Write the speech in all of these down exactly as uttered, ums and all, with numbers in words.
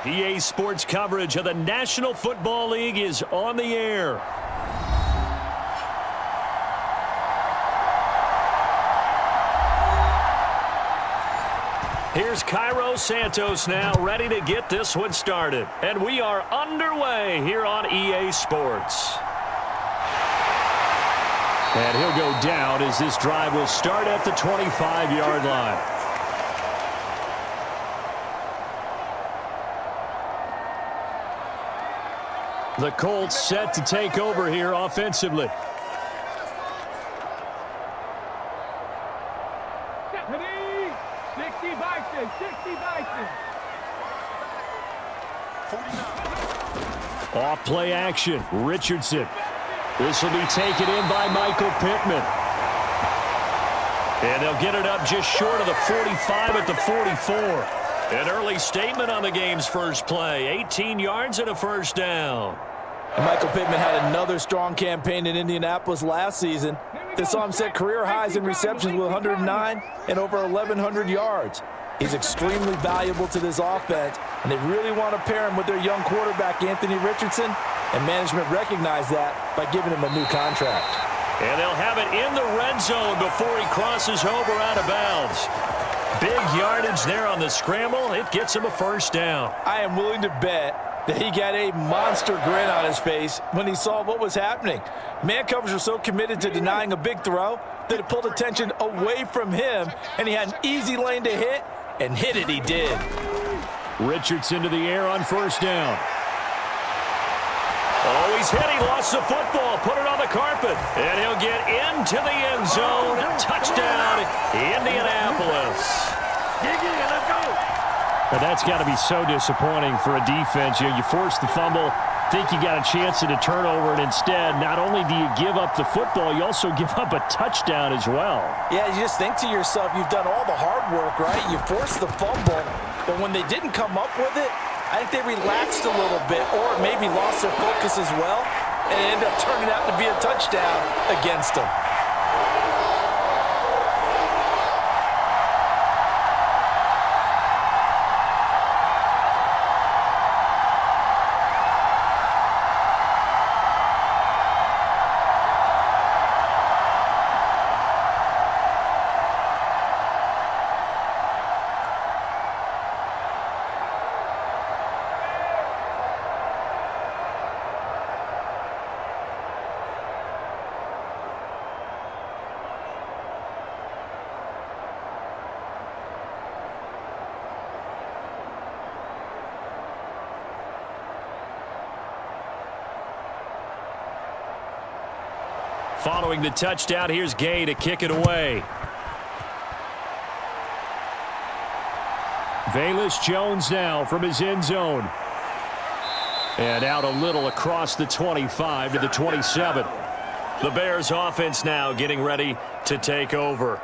E A Sports coverage of the National Football League is on the air. Here's Cairo Santos now, ready to get this one started. And we are underway here on E A Sports. And he'll go down as this drive will start at the twenty-five yard line. The Colts set to take over here offensively. Off play action, Richardson. This will be taken in by Michael Pittman. And they'll get it up just short of the forty-five at the forty-four. An early statement on the game's first play. eighteen yards and a first down. Michael Pittman had another strong campaign in Indianapolis last season. They saw him set career highs in receptions with one hundred nine and over eleven hundred yards. He's extremely valuable to this offense, and they really want to pair him with their young quarterback, Anthony Richardson, and management recognized that by giving him a new contract. And they'll have it in the red zone before he crosses over out of bounds. Big yardage there on the scramble. It gets him a first down. I am willing to bet that he got a monster grin on his face when he saw what was happening. Man coverage was so committed to denying a big throw that it pulled attention away from him, and he had an easy lane to hit, and hit it he did. Richardson to the air on first down. Oh, he's hit. He lost the football. Put it on the carpet. And he'll get into the end zone. Touchdown, Indianapolis. Let's go. But that's got to be so disappointing for a defense. You know, you force the fumble, think you got a chance at a turnover, and instead, not only do you give up the football, you also give up a touchdown as well. Yeah, you just think to yourself, you've done all the hard work, right? You forced the fumble, but when they didn't come up with it, I think they relaxed a little bit or maybe lost their focus as well, and it ended up turning out to be a touchdown against them. Following the touchdown, here's Gay to kick it away. Velus Jones now from his end zone. And out a little across the twenty-five to the twenty-seven. The Bears offense now getting ready to take over.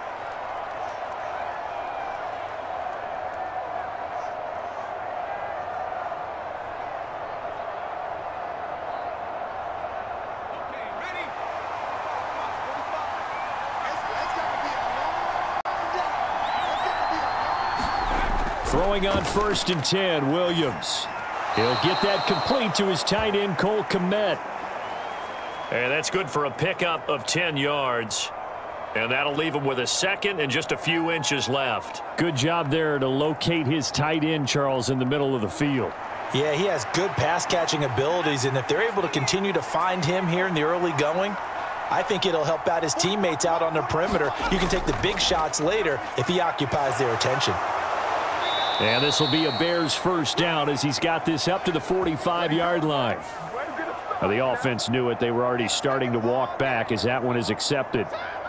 Throwing on first and ten, Williams. He'll get that complete to his tight end, Cole Kmet. And that's good for a pickup of ten yards. And that'll leave him with a second and just a few inches left. Good job there to locate his tight end, Charles, in the middle of the field. Yeah, he has good pass-catching abilities, and if they're able to continue to find him here in the early going, I think it'll help out his teammates out on the perimeter. You can take the big shots later if he occupies their attention. And this will be a Bears first down as he's got this up to the forty-five yard line. Now, the offense knew it. They were already starting to walk back as that one is accepted.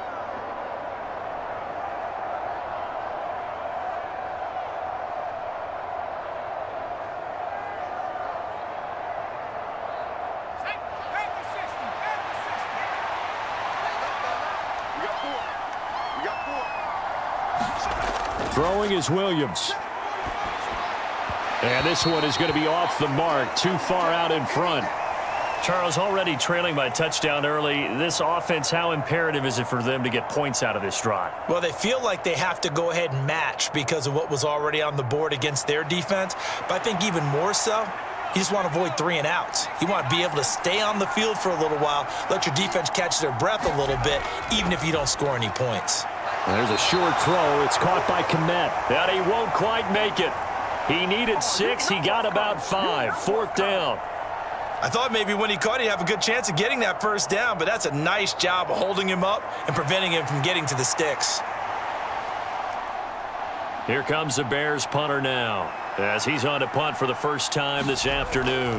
Throwing is Williams. And this one is going to be off the mark, too far out in front. Charles, already trailing by touchdown early. This offense, how imperative is it for them to get points out of this drive? Well, they feel like they have to go ahead and match because of what was already on the board against their defense. But I think even more so, you just want to avoid three and outs. You want to be able to stay on the field for a little while, let your defense catch their breath a little bit, even if you don't score any points. There's a short throw. It's caught by Kmet. And he won't quite make it. He needed six. He got about five. Fourth down. I thought maybe when he caught it, he'd have a good chance of getting that first down, but that's a nice job of holding him up and preventing him from getting to the sticks. Here comes the Bears punter now, as he's on to punt for the first time this afternoon.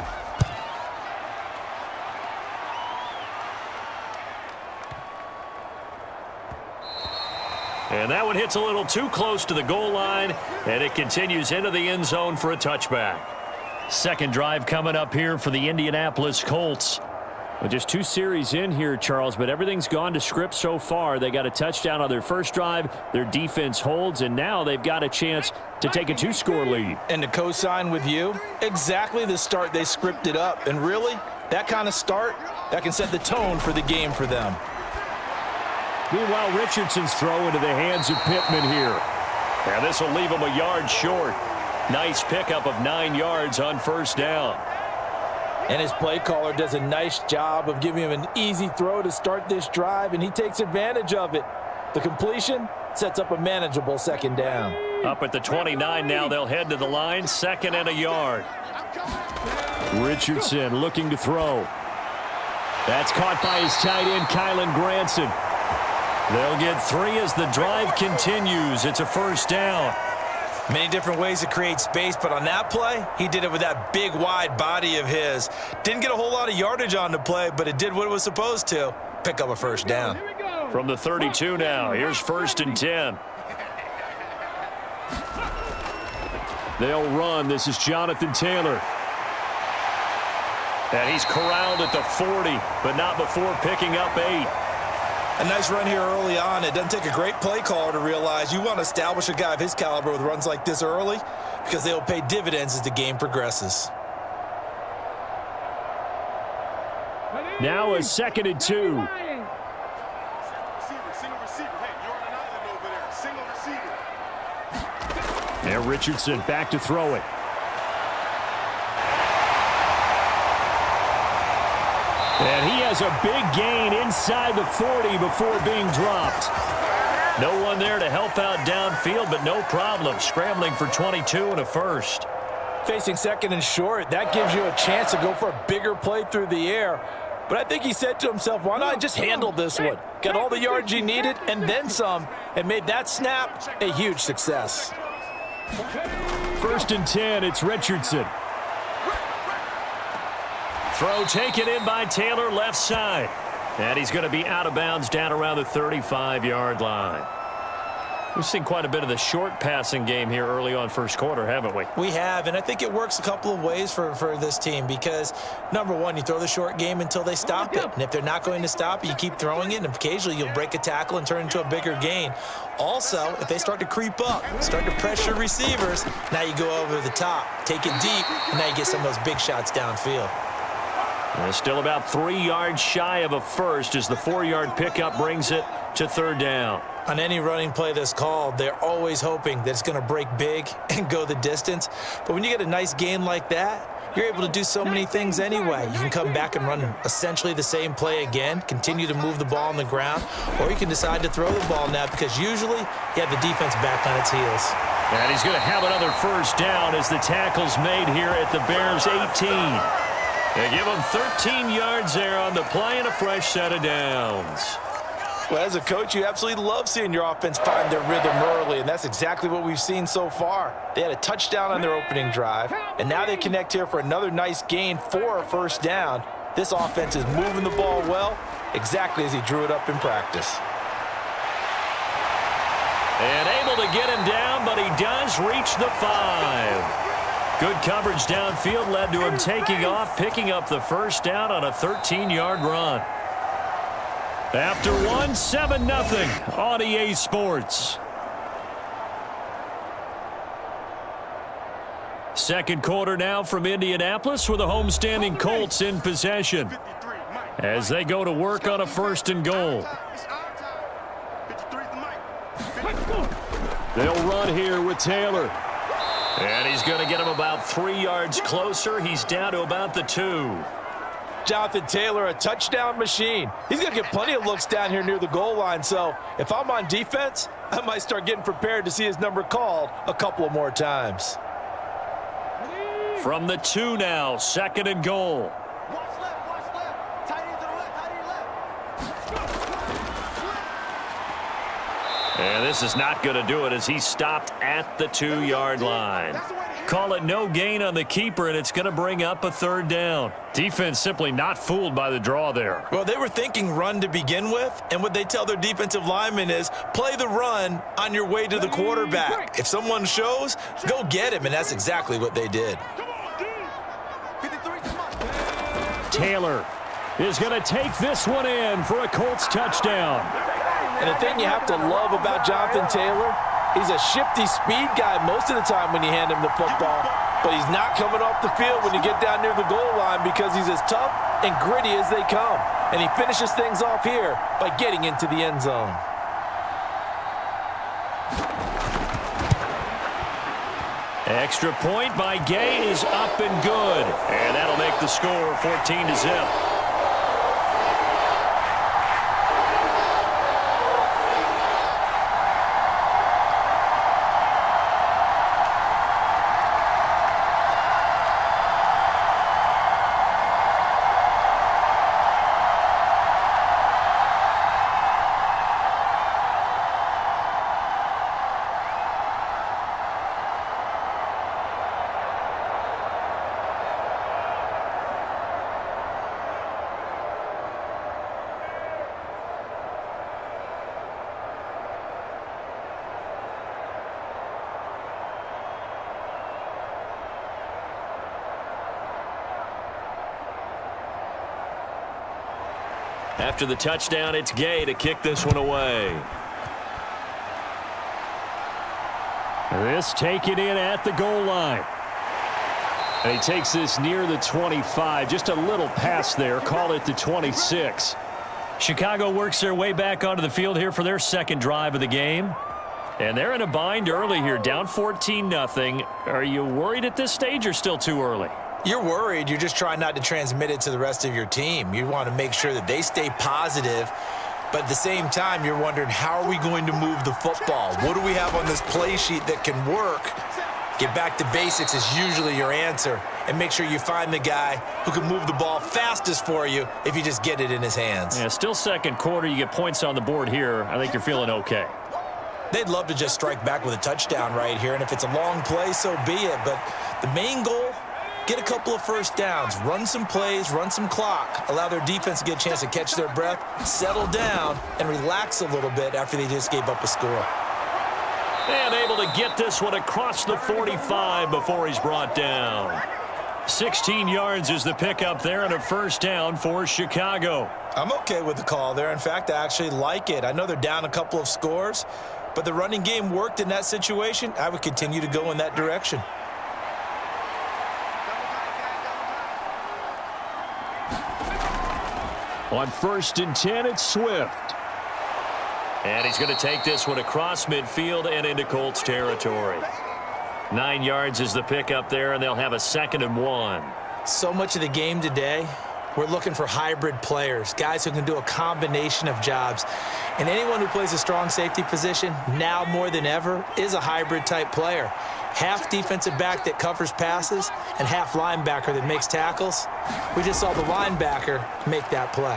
And that one hits a little too close to the goal line, and it continues into the end zone for a touchback. Second drive coming up here for the Indianapolis Colts. Well, just two series in here, Charles, but everything's gone to script so far. They got a touchdown on their first drive. Their defense holds, and now they've got a chance to take a two-score lead. And to co-sign with you, exactly the start they scripted up. And really, that kind of start, that can set the tone for the game for them. Meanwhile, Richardson's throw into the hands of Pittman here. And this will leave him a yard short. Nice pickup of nine yards on first down. And his play caller does a nice job of giving him an easy throw to start this drive, and he takes advantage of it. The completion sets up a manageable second down. Up at the twenty-nine now, they'll head to the line, second and a yard. Richardson looking to throw. That's caught by his tight end, Kylen Granson. They'll get three as the drive continues. It's a first down. Many different ways to create space, but on that play, he did it with that big, wide body of his. Didn't get a whole lot of yardage on the play, but it did what it was supposed to. Pick up a first down. From the thirty-two now, here's first and ten. They'll run. This is Jonathan Taylor. And he's corralled at the forty, but not before picking up eight. A nice run here early on. It doesn't take a great play caller to realize you want to establish a guy of his caliber with runs like this early because they'll pay dividends as the game progresses. Now a second and two. And Richardson back to throw it. And he has a big gain inside the forty before being dropped. No one there to help out downfield, but no problem. Scrambling for twenty-two and a first. Facing second and short, that gives you a chance to go for a bigger play through the air. But I think he said to himself, why not just handle this one? Got all the yards you needed and then some, and made that snap a huge success. First and ten, it's Richardson. Throw taken in by Taylor, left side. And he's going to be out of bounds down around the thirty-five yard line. We've seen quite a bit of the short passing game here early on first quarter, haven't we? We have, and I think it works a couple of ways for, for this team because, number one, you throw the short game until they stop it. And if they're not going to stop it, you keep throwing it, and occasionally you'll break a tackle and turn it into a bigger gain. Also, if they start to creep up, start to pressure receivers, now you go over the top, take it deep, and now you get some of those big shots downfield. Well, still about three yards shy of a first as the four-yard pickup brings it to third down. On any running play that's called, they're always hoping that it's going to break big and go the distance. But when you get a nice gain like that, you're able to do so many things anyway. You can come back and run essentially the same play again, continue to move the ball on the ground, or you can decide to throw the ball now because usually you have the defense back on its heels. And he's going to have another first down as the tackle's made here at the Bears eighteen. They give him thirteen yards there on the play and a fresh set of downs. Well, as a coach, you absolutely love seeing your offense find their rhythm early, and that's exactly what we've seen so far. They had a touchdown on their opening drive, and now they connect here for another nice gain for a first down. This offense is moving the ball well, exactly as he drew it up in practice. And able to get him down, but he does reach the five. Good coverage downfield led to him taking off, picking up the first down on a thirteen yard run. After one, seven nothing on E A Sports. Second quarter now from Indianapolis with the homestanding Colts in possession as they go to work on a first and goal. They'll run here with Taylor. And he's going to get him about three yards closer. He's down to about the two. Jonathan Taylor, a touchdown machine. He's going to get plenty of looks down here near the goal line. So if I'm on defense, I might start getting prepared to see his number called a couple of more times. From the two now, second and goal. And this is not going to do it as he stopped at the two-yard line. Call it no gain on the keeper, and it's going to bring up a third down. Defense simply not fooled by the draw there. Well, they were thinking run to begin with, and what they tell their defensive linemen is play the run on your way to the quarterback. If someone shows, go get him, and that's exactly what they did. Taylor is going to take this one in for a Colts touchdown. And the thing you have to love about Jonathan Taylor, he's a shifty speed guy most of the time when you hand him the football, but he's not coming off the field when you get down near the goal line because he's as tough and gritty as they come. And he finishes things off here by getting into the end zone. Extra point by Gay is up and good. And that'll make the score fourteen to zip. After the touchdown, it's Gay to kick this one away. This taken in at the goal line. And he takes this near the twenty-five. Just a little pass there. Call it the twenty-six. Chicago works their way back onto the field here for their second drive of the game. And they're in a bind early here, down fourteen nothing. Are you worried at this stage or still too early? You're worried. You're just trying not to transmit it to the rest of your team. You want to make sure that they stay positive, but at the same time, you're wondering, how are we going to move the football? What do we have on this play sheet that can work? Get back to basics is usually your answer, and make sure you find the guy who can move the ball fastest for you if you just get it in his hands. Yeah, still second quarter. You get points on the board here. I think you're feeling okay. They'd love to just strike back with a touchdown right here, and if it's a long play, so be it. But the main goal, get a couple of first downs, run some plays, run some clock, allow their defense to get a chance to catch their breath, settle down, and relax a little bit after they just gave up a score. And able to get this one across the forty-five before he's brought down. sixteen yards is the pickup there and a first down for Chicago. I'm okay with the call there. In fact, I actually like it. I know they're down a couple of scores, but the running game worked in that situation. I would continue to go in that direction. On first and ten, it's Swift. And he's going to take this one across midfield and into Colts territory. Nine yards is the pickup there, and they'll have a second and one. So much of the game today, we're looking for hybrid players, guys who can do a combination of jobs. And anyone who plays a strong safety position, now more than ever, is a hybrid-type player. Half defensive back that covers passes and half linebacker that makes tackles. We just saw the linebacker make that play.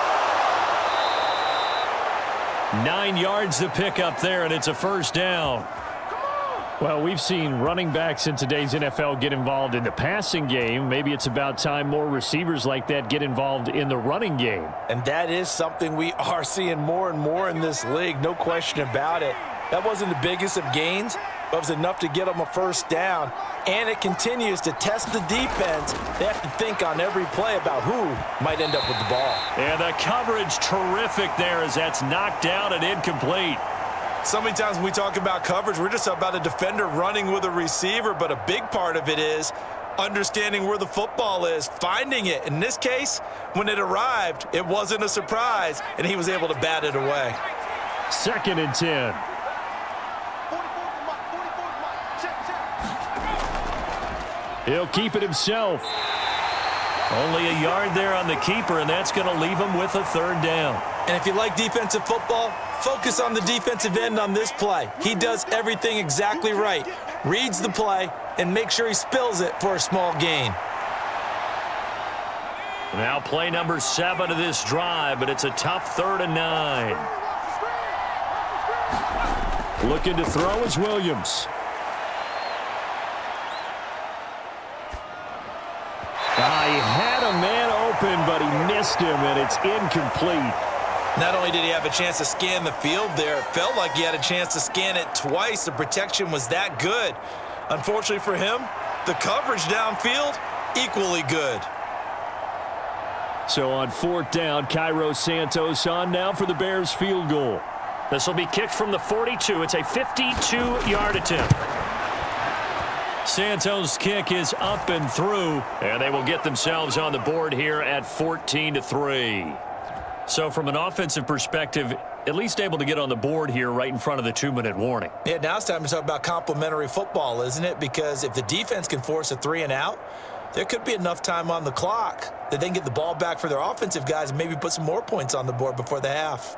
Nine yards to pick up there, and it's a first down. Well, we've seen running backs in today's N F L get involved in the passing game. Maybe it's about time more receivers like that get involved in the running game. And that is something we are seeing more and more in this league, no question about it. That wasn't the biggest of gains, but it was enough to get them a first down. And it continues to test the defense. They have to think on every play about who might end up with the ball. And the coverage terrific there as that's knocked down and incomplete. So many times when we talk about coverage, we're just about a defender running with a receiver, but a big part of it is understanding where the football is, finding it. In this case, when it arrived, it wasn't a surprise, and he was able to bat it away. Second and ten. He'll keep it himself. Only a yard there on the keeper, and that's going to leave him with a third down. And if you like defensive football, focus on the defensive end on this play. He does everything exactly right. Reads the play and makes sure he spills it for a small gain. Now play number seven of this drive, but it's a tough third and nine. Looking to throw is Williams. Uh, he had a man open, but he missed him, and it's incomplete. Not only did he have a chance to scan the field there, it felt like he had a chance to scan it twice. The protection was that good. Unfortunately for him, the coverage downfield, equally good. So on fourth down, Cairo Santos on now for the Bears field goal. This will be kicked from the forty-two. It's a fifty-two yard attempt. Santos' kick is up and through, and they will get themselves on the board here at fourteen to three. So from an offensive perspective, at least able to get on the board here right in front of the two-minute warning. Yeah, now it's time to talk about complementary football, isn't it? Because if the defense can force a three and out, there could be enough time on the clock that they can get the ball back for their offensive guys and maybe put some more points on the board before the half.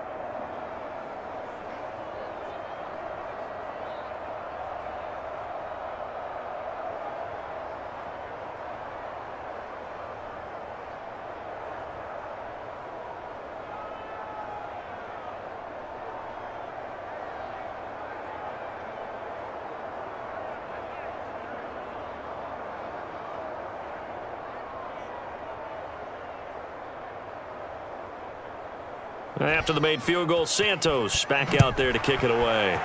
After the made field goal, Santos back out there to kick it away.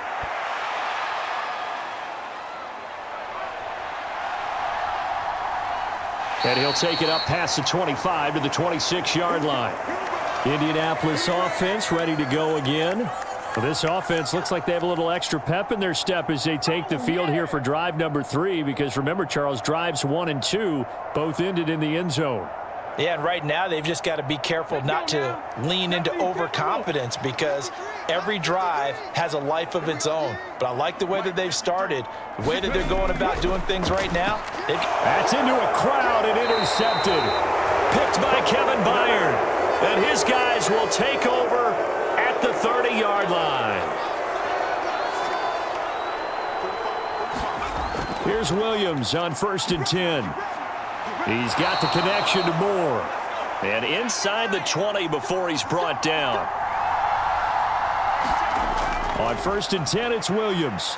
And he'll take it up past the twenty-five to the twenty-six yard line. Indianapolis offense ready to go again. Well, this offense looks like they have a little extra pep in their step as they take the field here for drive number three, because remember, Charles, drives one and two both ended in the end zone. Yeah, and right now they've just got to be careful not to lean into overconfidence, because every drive has a life of its own. But I like the way that they've started, the way that they're going about doing things right now. That's into a crowd and intercepted. Picked by Kevin Byard. And his guys will take over at the thirty yard line. Here's Williams on first and ten. He's got the connection to Moore. And inside the twenty before he's brought down. On first and ten, it's Williams.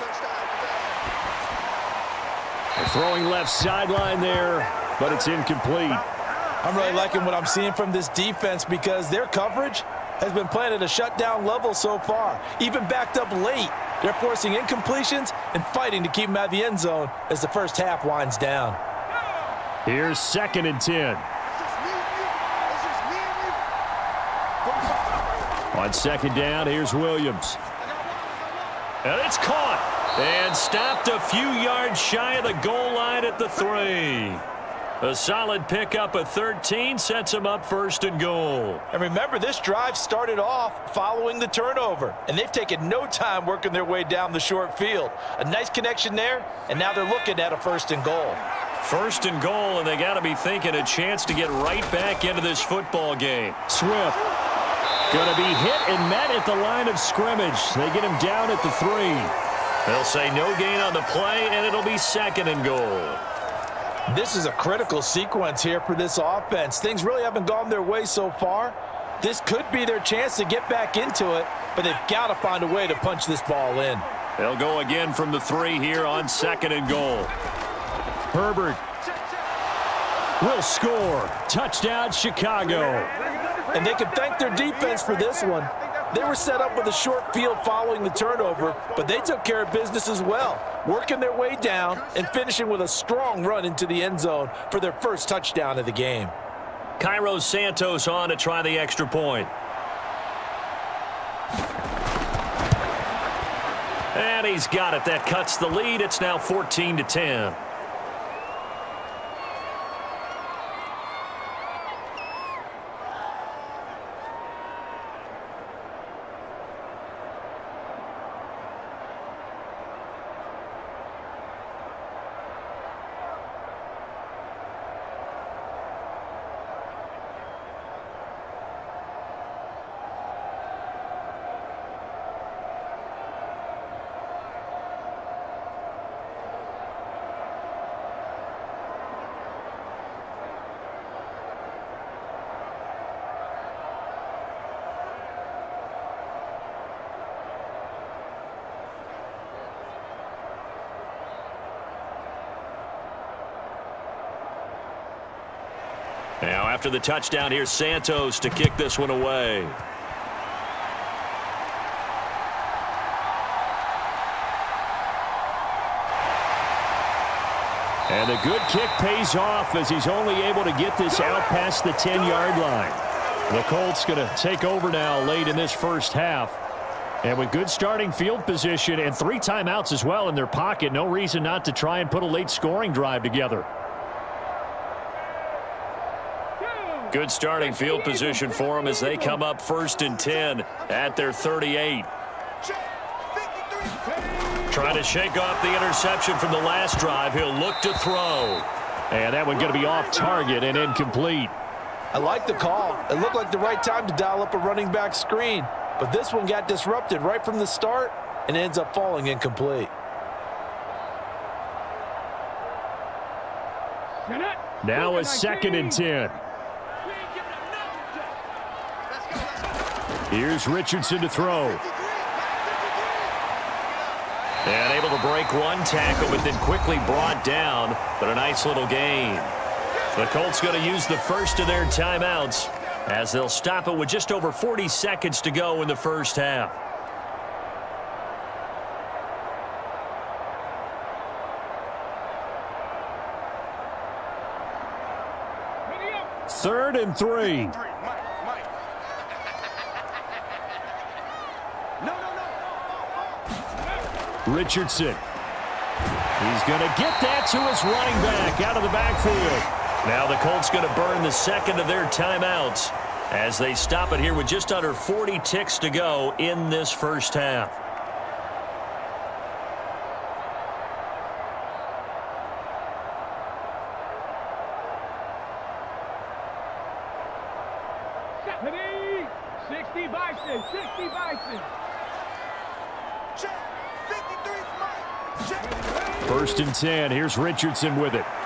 They're throwing left sideline there, but it's incomplete. I'm really liking what I'm seeing from this defense, because their coverage has been playing at a shutdown level so far. Even backed up late, they're forcing incompletions and fighting to keep them out of the end zone as the first half winds down. Here's second and ten. On second down, here's Williams. And it's caught and stopped a few yards shy of the goal line at the three. A solid pickup of thirteen sets him up first and goal. And remember, this drive started off following the turnover, and they've taken no time working their way down the short field. A nice connection there, and now they're looking at a first and goal. First and goal, and they got to be thinking a chance to get right back into this football game. Swift going to be hit and met at the line of scrimmage. They get him down at the three. They'll say no gain on the play, and it'll be second and goal. This is a critical sequence here for this offense. Things really haven't gone their way so far. This could be their chance to get back into it, but they've got to find a way to punch this ball in. They'll go again from the three here on second and goal. Herbert will score. Touchdown, Chicago. And they can thank their defense for this one. They were set up with a short field following the turnover, but they took care of business as well, working their way down and finishing with a strong run into the end zone for their first touchdown of the game. Cairo Santos on to try the extra point. And he's got it. That cuts the lead. It's now fourteen to ten. Now, after the touchdown, here's Santos to kick this one away. And a good kick pays off as he's only able to get this out past the ten-yard line. The Colts going to take over now late in this first half. And with good starting field position and three timeouts as well in their pocket, no reason not to try and put a late scoring drive together. Good starting field position for them as they come up first and ten at their thirty-eight. Trying to shake off the interception from the last drive. He'll look to throw. And that one going to be off target and incomplete. I like the call. It looked like the right time to dial up a running back screen. But this one got disrupted right from the start and ends up falling incomplete. Now a second and ten. Here's Richardson to throw. And able to break one tackle, but then quickly brought down. But a nice little gain. The Colts going to use the first of their timeouts as they'll stop it with just over forty seconds to go in the first half. Third and three. Richardson. He's going to get that to his running back out of the backfield. Now the Colts going to burn the second of their timeouts as they stop it here with just under forty ticks to go in this first half. sixty Bison, sixty Bison. First and ten. Here's Richardson with it.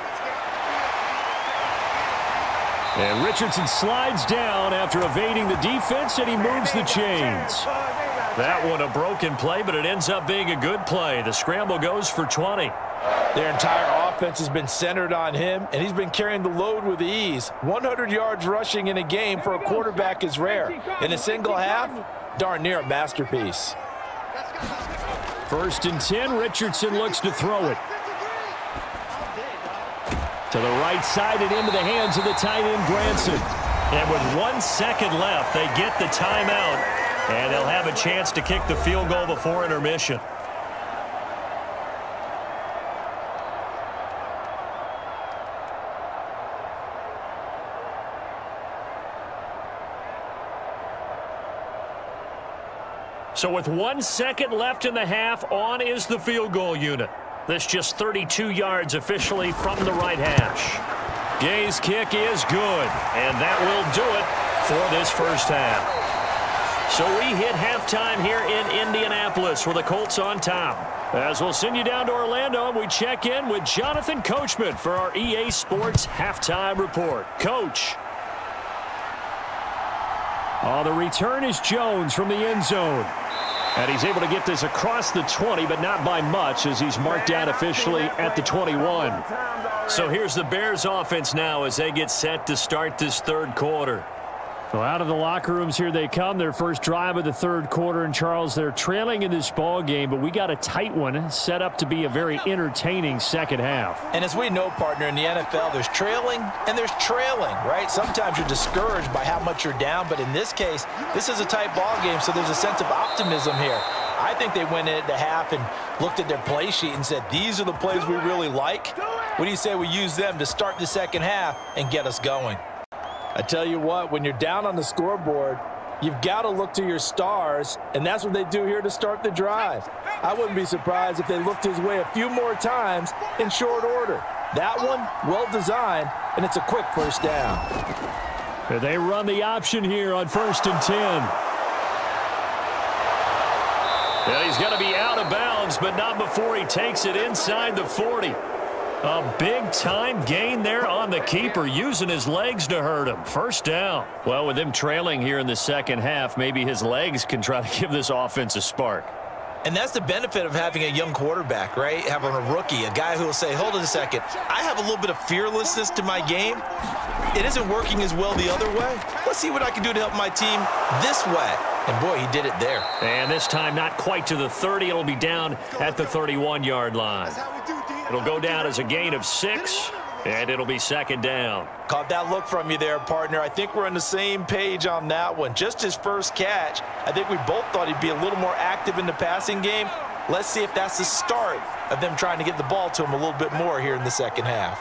And Richardson slides down after evading the defense, and he moves the chains. That one a broken play, but it ends up being a good play. The scramble goes for twenty. Their entire offense has been centered on him, and he's been carrying the load with ease. one hundred yards rushing in a game for a quarterback is rare. In a single half, darn near a masterpiece. First and ten, Richardson looks to throw it. To the right side and into the hands of the tight end, Granson. And with one second left, they get the timeout, and they'll have a chance to kick the field goal before intermission. So with one second left in the half, on is the field goal unit. This just thirty-two yards officially from the right hash. Gay's kick is good, and that will do it for this first half. So we hit halftime here in Indianapolis with the Colts on top. As we'll send you down to Orlando, and we check in with Jonathan Coachman for our E A Sports Halftime Report. Coach. Oh, the return is Jones from the end zone. And he's able to get this across the twenty, but not by much, as he's marked down officially at the twenty-one. So here's the Bears offense now as they get set to start this third quarter. Well, out of the locker rooms here they come. Their first drive of the third quarter. And, Charles, they're trailing in this ball game, but we got a tight one set up to be a very entertaining second half. And as we know, partner, in the N F L, there's trailing and there's trailing, right? Sometimes you're discouraged by how much you're down, but in this case, this is a tight ball game, so there's a sense of optimism here. I think they went into half and looked at their play sheet and said, these are the plays we really like. What do you say we use them to start the second half and get us going? I tell you what, when you're down on the scoreboard, you've got to look to your stars, and that's what they do here to start the drive. I wouldn't be surprised if they looked his way a few more times in short order. That one, well-designed, and it's a quick first down. They run the option here on first and ten. Yeah, he's going to be out of bounds, but not before he takes it inside the forty. A big-time gain there on the keeper, using his legs to hurt him. First down. Well, with him trailing here in the second half, maybe his legs can try to give this offense a spark. And that's the benefit of having a young quarterback, right? Having a rookie, a guy who will say, hold on a second, I have a little bit of fearlessness to my game. It isn't working as well the other way. Let's see what I can do to help my team this way. And, boy, he did it there. And this time not quite to the thirty. It'll be down at the thirty-one-yard line. It'll go down as a gain of six, and it'll be second down. Caught that look from you there, partner. I think we're on the same page on that one. Just his first catch, I think we both thought he'd be a little more active in the passing game. Let's see if that's the start of them trying to get the ball to him a little bit more here in the second half.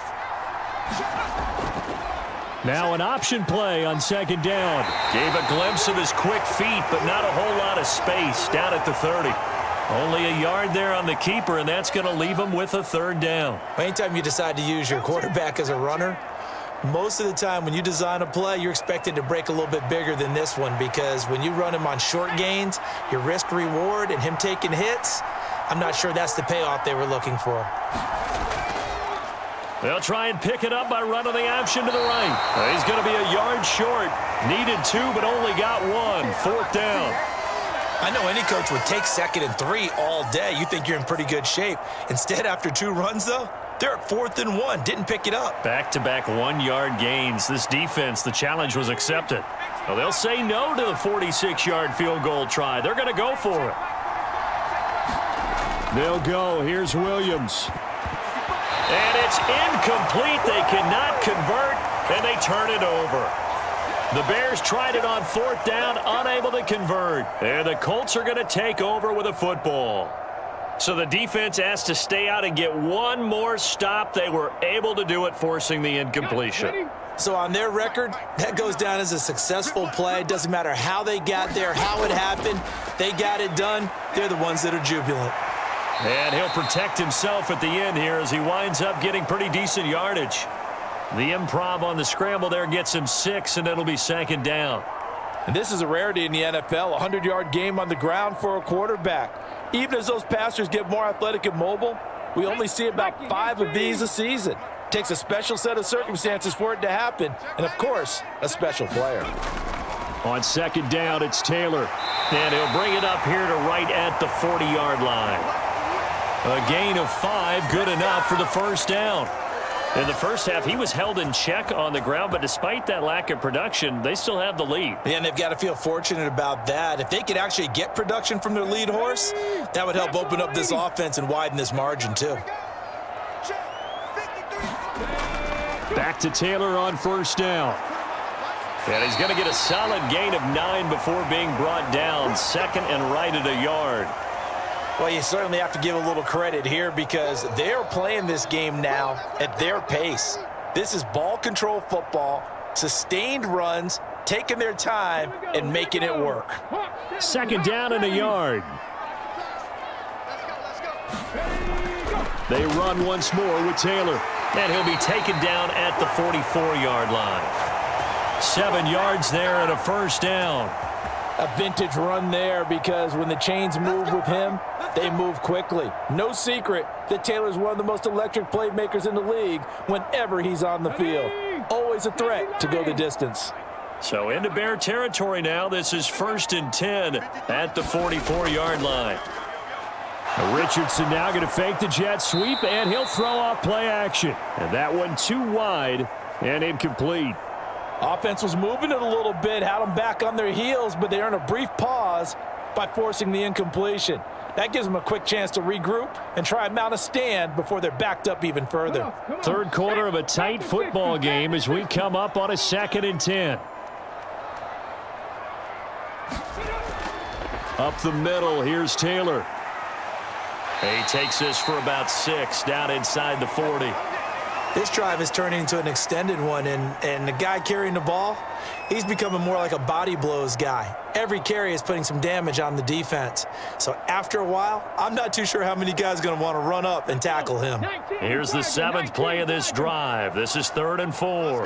Now an option play on second down. Gave a glimpse of his quick feet, but not a whole lot of space down at the thirty. Only a yard there on the keeper, and that's going to leave him with a third down. Anytime you decide to use your quarterback as a runner, most of the time when you design a play, you're expected to break a little bit bigger than this one, because when you run him on short gains, your risk reward and him taking hits, I'm not sure that's the payoff they were looking for. They'll try and pick it up by running the option to the right. He's going to be a yard short. Needed two, but only got one. Fourth down. I know any coach would take second and three all day. You think you're in pretty good shape. Instead, after two runs, though, they're at fourth and one. Didn't pick it up. Back-to-back one-yard gains. This defense, the challenge was accepted. Well, they'll say no to the forty-six-yard field goal try. They're going to go for it. They'll go. Here's Williams. And it's incomplete. They cannot convert, and they turn it over. The Bears tried it on fourth down, unable to convert. And the Colts are going to take over with a football. So the defense asked to stay out and get one more stop. They were able to do it, forcing the incompletion. So on their record, that goes down as a successful play. Doesn't matter how they got there, how it happened. They got it done. They're the ones that are jubilant. And he'll protect himself at the end here as he winds up getting pretty decent yardage. The improv on the scramble there gets him six, and it'll be second down. And this is a rarity in the N F L, a hundred-yard game on the ground for a quarterback. Even as those passers get more athletic and mobile, we only see about five of these a season. It takes a special set of circumstances for it to happen, and, of course, a special player. On second down, it's Taylor. And he'll bring it up here to right at the forty-yard line. A gain of five, good enough for the first down. In the first half, he was held in check on the ground, but despite that lack of production, they still have the lead. Yeah, and they've got to feel fortunate about that. If they could actually get production from their lead horse, that would help open up this offense and widen this margin, too. Back to Taylor on first down. And he's going to get a solid gain of nine before being brought down, second and right at a yard. Well, you certainly have to give a little credit here because they're playing this game now at their pace. This is ball control football, sustained runs, taking their time and making it work. Second down and a yard. They run once more with Taylor. And he'll be taken down at the forty-four-yard line. Seven yards there and a first down. A vintage run there because when the chains move with him, they move quickly. No secret that Taylor's one of the most electric playmakers in the league whenever he's on the field. Always a threat to go the distance. So into Bear territory now. This is first and ten at the forty-four-yard line. Richardson now going to fake the jet sweep, and he'll throw off play action. And that one too wide and incomplete. Offense was moving it a little bit, had them back on their heels, but they earn a brief pause by forcing the incompletion. That gives them a quick chance to regroup and try and mount a stand before they're backed up even further. Third quarter of a tight football game as we come up on a second and ten. Up the middle, here's Taylor. He takes this for about six down inside the forty. This drive is turning into an extended one, and, and the guy carrying the ball, he's becoming more like a body blows guy. Every carry is putting some damage on the defense. So after a while, I'm not too sure how many guys are going to want to run up and tackle him. Here's the seventh play of this drive. This is third and four.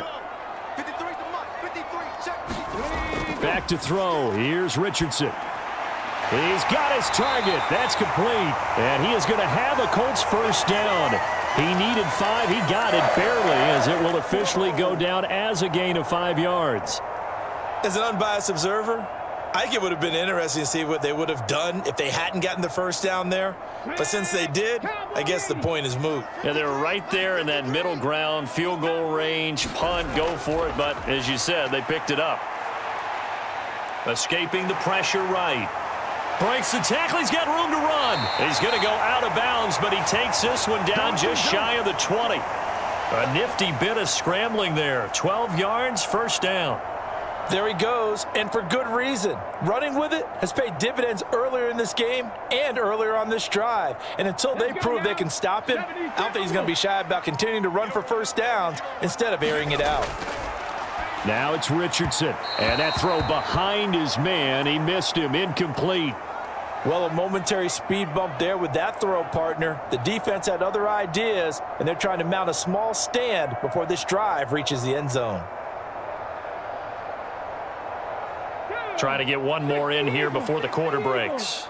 Back to throw. Here's Richardson. He's got his target. That's complete. And he is going to have a Colts first down. He needed five. He got it barely, as it will officially go down as a gain of five yards. As an unbiased observer, I think it would have been interesting to see what they would have done if they hadn't gotten the first down there. But since they did, I guess the point is moot. Yeah, they're right there in that middle ground, field goal range, punt, go for it. But as you said, they picked it up. Escaping the pressure right. Breaks the tackle. He's got room to run. He's going to go out of bounds, but he takes this one down just shy of the twenty. A nifty bit of scrambling there. twelve yards, first down. There he goes, and for good reason. Running with it has paid dividends earlier in this game and earlier on this drive. And until they prove they can stop him, I don't think he's going to be shy about continuing to run for first downs instead of airing it out. Now it's Richardson. And that throw behind his man. He missed him. Incomplete. Well, a momentary speed bump there with that throw, partner. The defense had other ideas, and they're trying to mount a small stand before this drive reaches the end zone. Trying to get one more in here before the quarter breaks.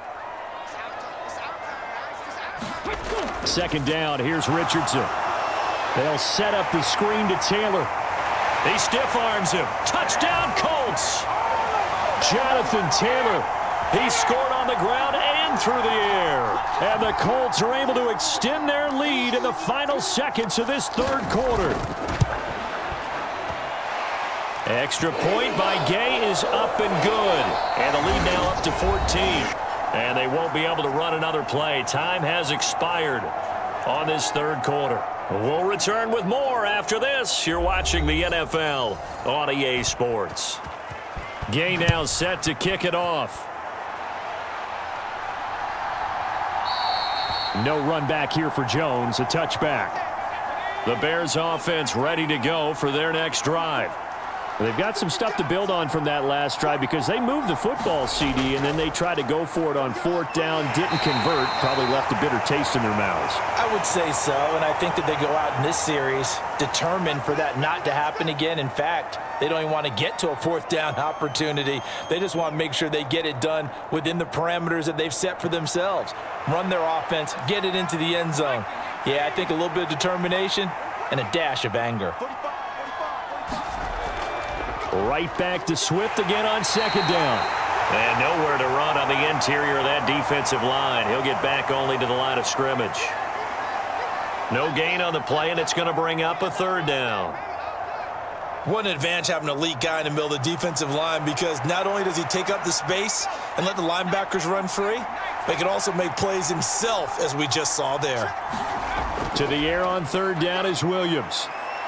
Second down. Here's Richardson. They'll set up the screen to Taylor. He stiff arms him. Touchdown, Colts. Jonathan Taylor. He scored on the ground and through the air. And the Colts are able to extend their lead in the final seconds of this third quarter. Extra point by Gay is up and good. And the lead now up to fourteen. And they won't be able to run another play. Time has expired on this third quarter. We'll return with more after this. You're watching the N F L on E A Sports. Gay now set to kick it off. No run back here for Jones. A touchback. The Bears offense ready to go for their next drive. They've got some stuff to build on from that last drive because they moved the football, C D, and then they tried to go for it on fourth down, didn't convert, probably left a bitter taste in their mouths. I would say so, and I think that they go out in this series determined for that not to happen again. In fact, they don't even want to get to a fourth down opportunity. They just want to make sure they get it done within the parameters that they've set for themselves. Run their offense, get it into the end zone. Yeah, I think a little bit of determination and a dash of anger. Right back to Swift again on second down. And nowhere to run on the interior of that defensive line. He'll get back only to the line of scrimmage. No gain on the play, and it's going to bring up a third down. What an advantage having an elite guy in the middle of the defensive line, because not only does he take up the space and let the linebackers run free, but he can also make plays himself, as we just saw there. To the air on third down is Williams.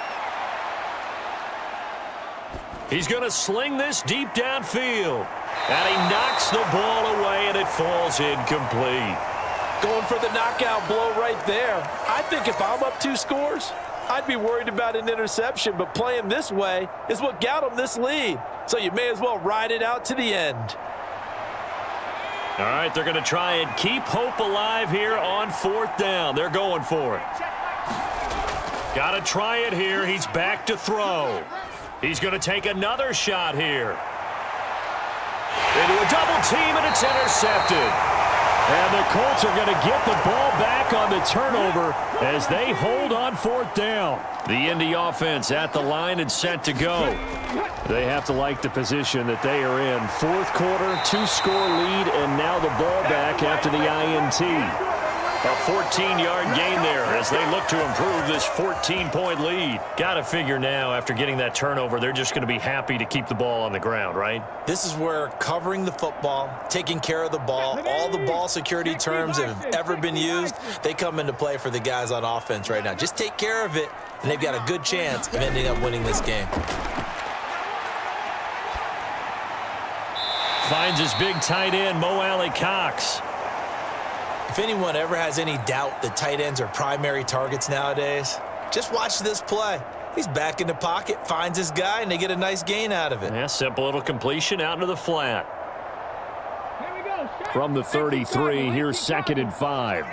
He's going to sling this deep downfield. And he knocks the ball away, and it falls incomplete. Going for the knockout blow right there. I think if I'm up two scores, I'd be worried about an interception, but playing this way is what got them this lead. So you may as well ride it out to the end. All right, they're going to try and keep hope alive here on fourth down. They're going for it. Got to try it here. He's back to throw. He's going to take another shot here. Into a double team, and it's intercepted. And the Colts are going to get the ball back on the turnover as they hold on fourth down. The Indy offense at the line and set to go. They have to like the position that they are in. Fourth quarter, two-score lead, and now the ball back after the I N T. A fourteen-yard gain there as they look to improve this fourteen-point lead. Got to figure now, after getting that turnover, they're just going to be happy to keep the ball on the ground, right? This is where covering the football, taking care of the ball, all the ball security terms that have ever been used, they come into play for the guys on offense right now. Just take care of it, and they've got a good chance of ending up winning this game. Finds his big tight end, Mo Alley-Cox. If anyone ever has any doubt that tight ends are primary targets nowadays, just watch this play. He's back in the pocket, finds his guy, and they get a nice gain out of it. Yeah, simple little completion out into the flat. From the thirty-three, here's second and five.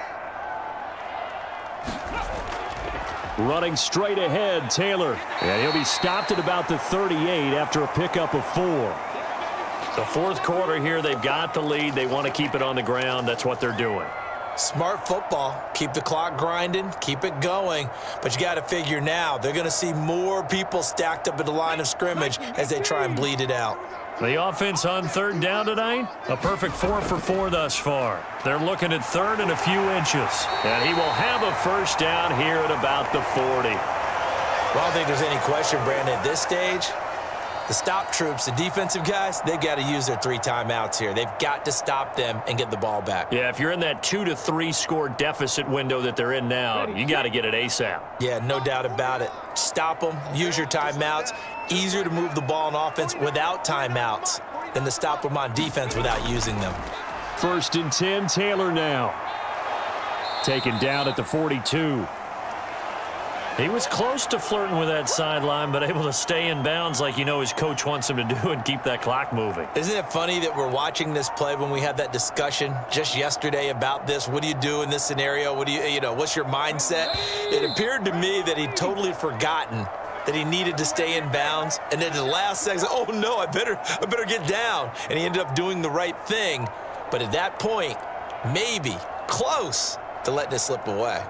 Running straight ahead, Taylor. And he'll be stopped at about the thirty-eight after a pickup of four. The fourth quarter here, they've got the lead. They want to keep it on the ground. That's what they're doing. Smart football. Keep the clock grinding, keep it going. But you got to figure now, they're going to see more people stacked up at the line of scrimmage as they try and bleed it out. The offense on third down tonight, a perfect four for four thus far. They're looking at third and a few inches. And he will have a first down here at about the forty. Well, I don't think there's any question, Brandon, at this stage, the stop troops, the defensive guys, they've got to use their three timeouts here. They've got to stop them and get the ball back. Yeah, if you're in that two to three score deficit window that they're in now, you got to get it ASAP. Yeah, no doubt about it. Stop them, use your timeouts. Easier to move the ball on offense without timeouts than to stop them on defense without using them. First and ten, Taylor now. Taken down at the forty-two. He was close to flirting with that sideline, but able to stay in bounds like you know his coach wants him to do and keep that clock moving. Isn't it funny that we're watching this play when we had that discussion just yesterday about this? What do you do in this scenario? What do you, you know, what's your mindset? It appeared to me that he'd totally forgotten that he needed to stay in bounds, and then the last second, oh no, I better, I better get down. And he ended up doing the right thing. But at that point, maybe close to letting it slip away.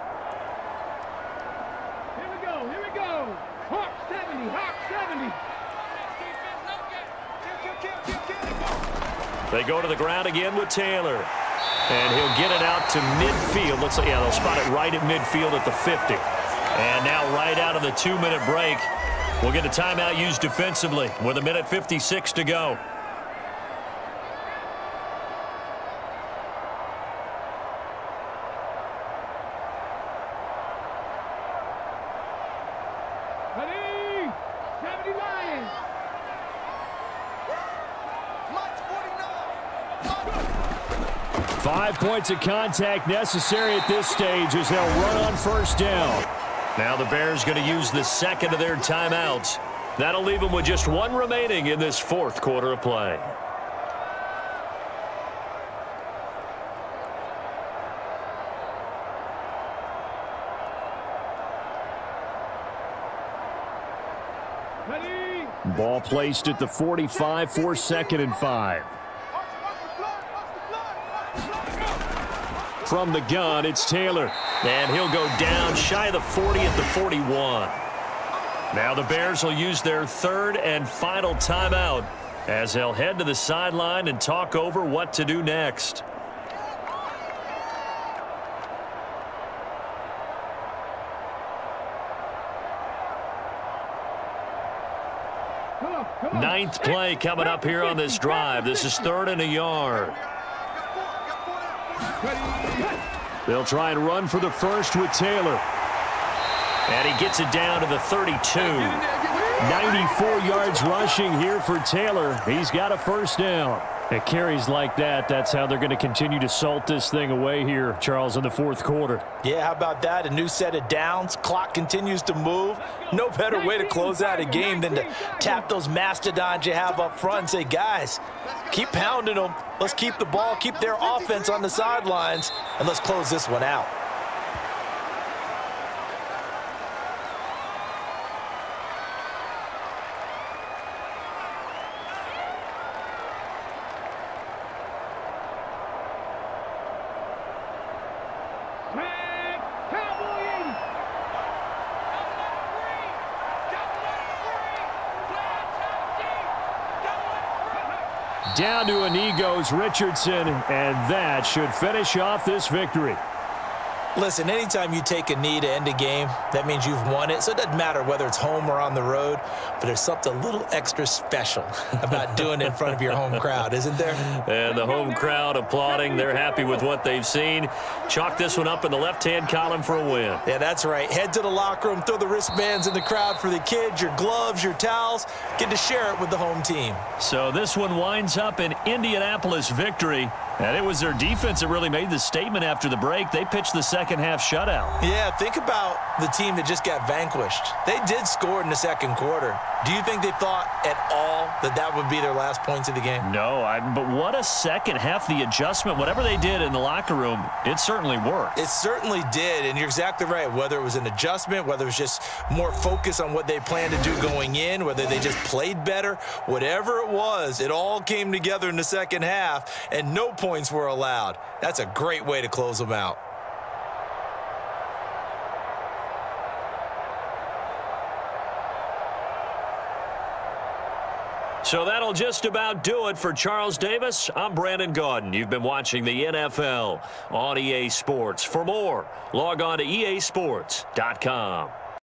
Here we go, here we go. Hawk seventy, Hawk seventy. They go to the ground again with Taylor. And he'll get it out to midfield. Looks like, yeah, they'll spot it right at midfield at the fifty. And now right out of the two-minute break, we'll get a timeout used defensively with a minute fifty-six to go. Ready? seventy Lions. Five points of contact necessary at this stage as they'll run on first down. Now the Bears going to use the second of their timeouts. That'll leave them with just one remaining in this fourth quarter of play. Ready? Ball placed at the forty-five for second and five. From the gun, it's Taylor. And he'll go down shy of the forty at the forty-one. Now the Bears will use their third and final timeout as they'll head to the sideline and talk over what to do next. Come on, come on. Ninth play coming up here on this drive. This is third and a yard. They'll try and run for the first with Taylor. And he gets it down to the thirty-two. ninety-four yards rushing here for Taylor. He's got a first down. At carries like that, that's how they're going to continue to salt this thing away here, Charles, in the fourth quarter. Yeah, how about that? A new set of downs. Clock continues to move. No better way to close out a game than to tap those mastodons you have up front and say, guys, keep pounding them. Let's keep the ball, keep their offense on the sidelines, and let's close this one out. Down to a knee goes Richardson, and that should finish off this victory. Listen, anytime you take a knee to end a game, that means you've won it. So it doesn't matter whether it's home or on the road, but there's something a little extra special about doing it in front of your home crowd, isn't there? And the home crowd applauding. They're happy with what they've seen. Chalk this one up in the left-hand column for a win. Yeah, that's right. Head to the locker room, throw the wristbands in the crowd for the kids, your gloves, your towels. Get to share it with the home team. So this one winds up an Indianapolis victory. And it was their defense that really made the statement after the break. They pitched the second half shutout. Yeah, think about the team that just got vanquished. They did score in the second quarter. Do you think they thought at all that that would be their last points of the game? No, I, but what a second half. The adjustment, whatever they did in the locker room, it certainly worked. It certainly did, and you're exactly right. Whether it was an adjustment, whether it was just more focus on what they planned to do going in, whether they just played better, whatever it was, it all came together in the second half, and no points were allowed. That's a great way to close them out. So that'll just about do it for Charles Davis. I'm Brandon Gaudin. You've been watching the N F L on E A Sports. For more, log on to E A sports dot com.